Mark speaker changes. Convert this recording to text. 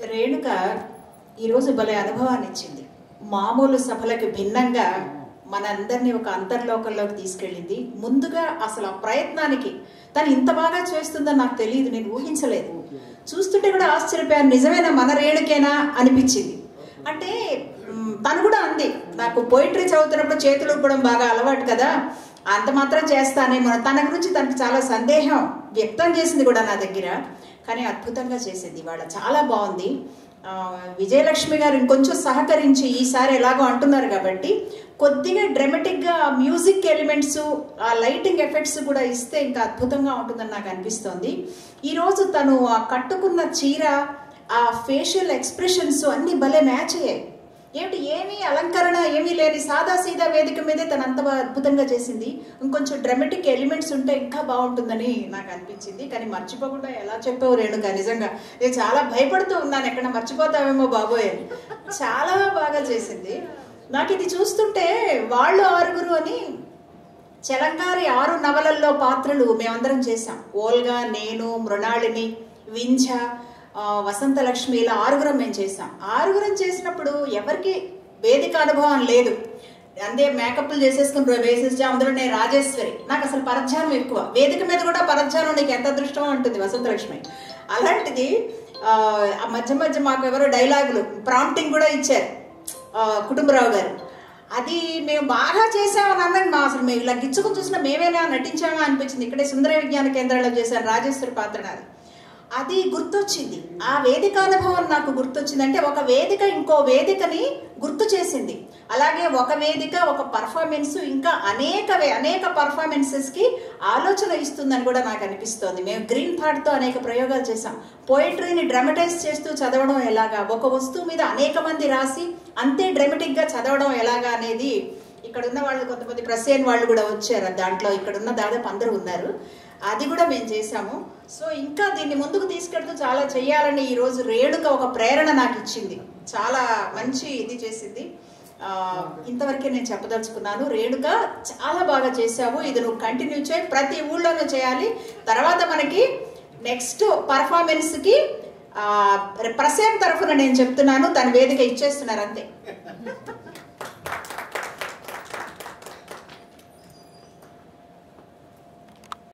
Speaker 1: రేణుక ఈరోజు భలే అనుభవాన్ని ఇచ్చింది. మామూలు సభలకు భిన్నంగా మనందరినీ ఒక అంతర్లోకంలోకి తీసుకెళ్ళింది. ముందుగా అసలు ఆ ప్రయత్నానికి తను ఇంత బాగా చేస్తుందని నాకు తెలియదు, నేను ఊహించలేదు. చూస్తుంటే కూడా ఆశ్చర్యపోయాను, నిజమేనా మన రేణుకేనా అనిపించింది. అంటే తను కూడా అంది, నాకు పోయిటరీ చదువుతున్నప్పుడు చేతులు ఊపడం బాగా అలవాటు కదా, అంత మాత్రం చేస్తానేమో. తన గురించి తనకు చాలా సందేహం వ్యక్తం చేసింది కూడా నా దగ్గర. కానీ అద్భుతంగా చేసింది, ఇవాళ చాలా బాగుంది. విజయలక్ష్మి గారు ఇంకొంచెం సహకరించి, ఈసారి ఎలాగో అంటున్నారు కాబట్టి కొద్దిగా డ్రామాటిక్గా మ్యూజిక్ ఎలిమెంట్స్, ఆ లైటింగ్ ఎఫెక్ట్స్ కూడా ఇస్తే ఇంకా అద్భుతంగా ఉంటుందని నాకు అనిపిస్తోంది. ఈరోజు తను ఆ కట్టుకున్న చీర, ఆ ఫేషియల్ ఎక్స్ప్రెషన్స్ అన్నీ భలే మ్యాచ్ అయ్యాయి. ఏమిటి, ఏమీ అలంకరణ ఏమీ లేని సాదా సీదా వేదిక మీదే తను అంత అద్భుతంగా చేసింది. ఇంకొంచెం డ్రామాటిక్ ఎలిమెంట్స్ ఉంటే ఇంకా బాగుంటుందని నాకు అనిపించింది. కానీ మర్చిపోకుండా ఎలా చెప్పావు రేణుక, నిజంగా నేను చాలా భయపడుతూ ఉన్నాను, ఎక్కడ మర్చిపోతావేమో బాబోయ్ అని. చాలా బాగా చేసింది. నాకు ఇది చూస్తుంటే వాళ్ళు ఆరుగురు అని చలంగారి 6 నవలల్లో పాత్రలు మేమందరం చేశాం. ఓల్గా, నేను, మృణాళిని, వింఛ, వసంతలక్ష్మి, ఇలా 6గురం మేము చేసాం. 6గురం చేసినప్పుడు ఎవరికి వేదిక అనుభవం లేదు. అందే మేకప్లు చేసేసుకుని వేసేసి, అందులో నేను రాజేశ్వరి, నాకు అసలు పరధ్యానం ఎక్కువ. వేదిక మీద కూడా పరధ్యానం నీకు ఎంత అదృష్టం ఉంటుంది వసంతలక్ష్మి. అలాంటిది మధ్య మధ్య మాకు ఎవరో డైలాగులు ప్రాంప్టింగ్ కూడా ఇచ్చారు కుటుంబరావు గారు. అది మేము బాగా చేసామని అన్నది మా అసలు మేము ఇలా గిచ్చుకుని చూసినా మేమేనా నటించామా అనిపించింది. ఇక్కడే సుందర విజ్ఞాన కేంద్రంలో చేశాను రాజేశ్వరి పాత్ర నాది. అది గుర్తొచ్చింది, ఆ వేదిక అనుభవం నాకు గుర్తొచ్చింది. అంటే ఒక వేదిక ఇంకో వేదికని గుర్తు చేసింది. అలాగే ఒక వేదిక, ఒక పర్ఫార్మెన్స్ ఇంకా అనేక పర్ఫార్మెన్సెస్కి ఆలోచన ఇస్తుందని కూడా నాకు అనిపిస్తోంది. మేము గ్రీన్ థాట్తో అనేక ప్రయోగాలు చేసాం. పోయిటరీని డ్రామటైజ్ చేస్తూ చదవడం ఎలాగా, ఒక వస్తువు మీద అనేక మంది రాసి అంతే డ్రామాటిక్గా చదవడం ఎలాగా అనేది ఇక్కడ ఉన్న వాళ్ళు, కొంతమంది ప్రసేన్ వాళ్ళు కూడా వచ్చారు దాంట్లో. ఇక్కడ ఉన్న దాదాపు అందరూ ఉన్నారు. అది కూడా మేము చేసాము. సో ఇంకా దీన్ని ముందుకు తీసుకెళ్తూ చాలా చెయ్యాలని ఈరోజు రేణుక ఒక ప్రేరణ నాకు ఇచ్చింది. చాలా మంచి ఇది చేసింది. ఇంతవరకే నేను చెప్పదలుచుకున్నాను. రేణుక చాలా బాగా చేసావు, ఇది నువ్వు కంటిన్యూ చేయి, ప్రతి ఊళ్ళోనూ చేయాలి. తర్వాత మనకి నెక్స్ట్ పర్ఫార్మెన్స్కి ప్రసేన్ తరఫున నేను చెప్తున్నాను, తన వేదిక ఇచ్చేస్తున్నారు అంతే.